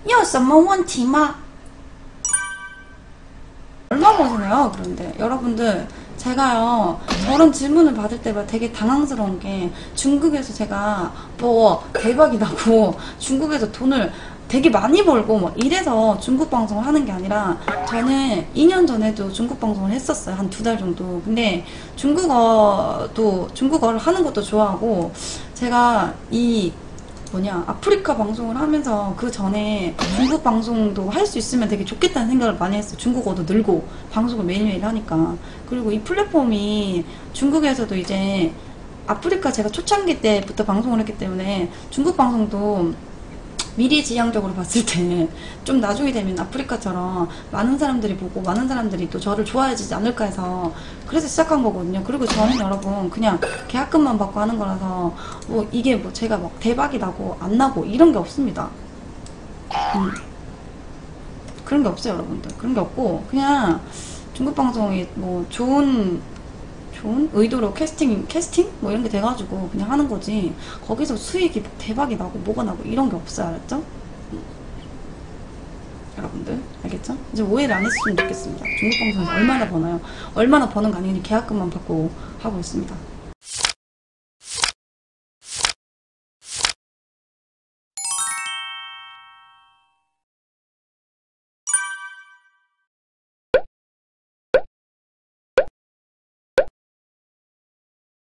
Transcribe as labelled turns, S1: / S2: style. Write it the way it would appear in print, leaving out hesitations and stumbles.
S1: 有什么问题吗? 얼마 버시나요? 그런데 여러분들 제가요 저런 질문을 받을 때마다 되게 당황스러운 게 중국에서 제가 뭐 대박이라고 중국에서 돈을 되게 많이 벌고 뭐 이래서 중국 방송을 하는 게 아니라 저는 2년 전에도 중국 방송을 했었어요. 한 2달 정도. 근데 중국어를 하는 것도 좋아하고 제가 이 아프리카 방송을 하면서 그 전에 중국 방송도 할 수 있으면 되게 좋겠다는 생각을 많이 했어요. 중국어도 늘고 방송을 매일매일 하니까. 그리고 이 플랫폼이 중국에서도 이제 아프리카 제가 초창기 때부터 방송을 했기 때문에 중국 방송도 미래지향적으로 봤을 때 좀 나중에 되면 아프리카처럼 많은 사람들이 보고 많은 사람들이 또 저를 좋아해지지 않을까 해서 그래서 시작한 거거든요. 그리고 저는 여러분 그냥 계약금만 받고 하는 거라서 뭐 이게 뭐 제가 막 대박이 나고 안 나고 이런 게 없습니다. 그런 게 없어요, 여러분들. 그런 게 없고 그냥 중국 방송이 뭐 좋은 의도로 캐스팅 뭐 이런 게 돼가지고 그냥 하는 거지. 거기서 수익이 대박이 나고 뭐가 나고 이런 게 없어요. 알았죠? 여러분들 알겠죠? 이제 오해를 안 했으면 좋겠습니다. 중국 방송에서 얼마나 버나요? 얼마나 버는 거 아니니 계약금만 받고 하고 있습니다.